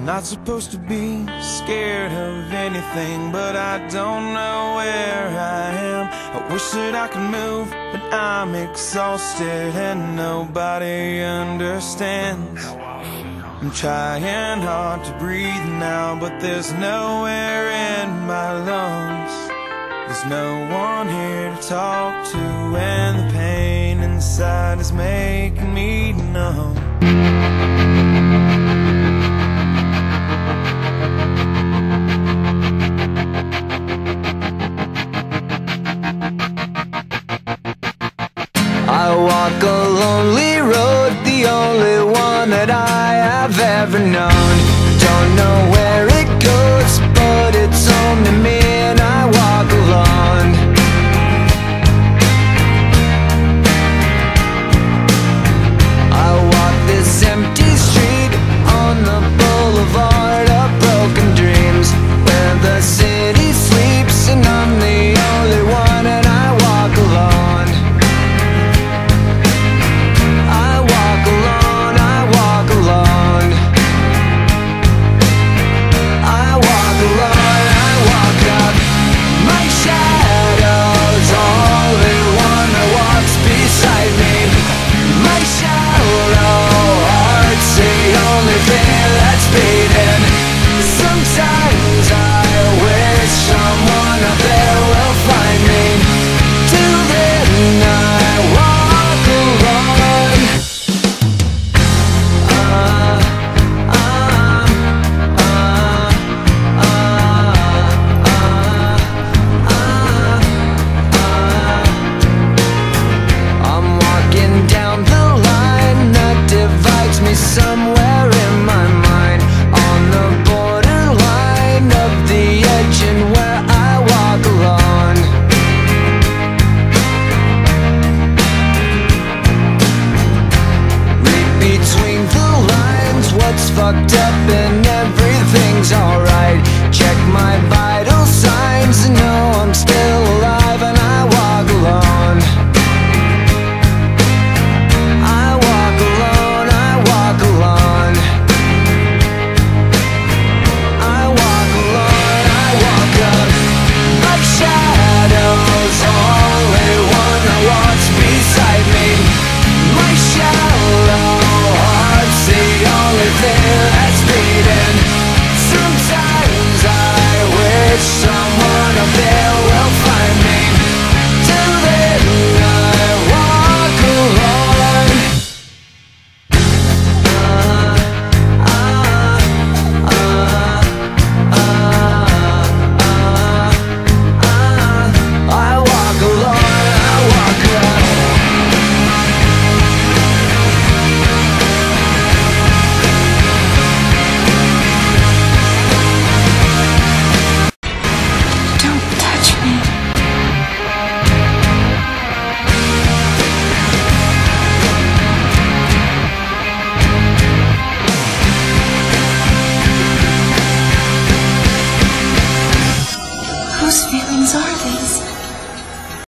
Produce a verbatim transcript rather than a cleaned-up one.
not supposed to be scared of anything, but I don't know where I am. I wish that I could move, but I'm exhausted and nobody understands. I'm trying hard to breathe now, but there's nowhere in my lungs. There's no one here to talk to, and the pain inside is making me numb. I walk a lonely road, the only one that I have ever known. Don't know where it goes, but it's home to me, and I walk alone. I walk this empty street on the boulevard of broken dreams, where the city sleeps and I'm the only one, and I walk alone. Somewhere in my mind, on the borderline of the edge, and where I walk alone. Read between the lines, what's fucked up and everything's alright. Check my vital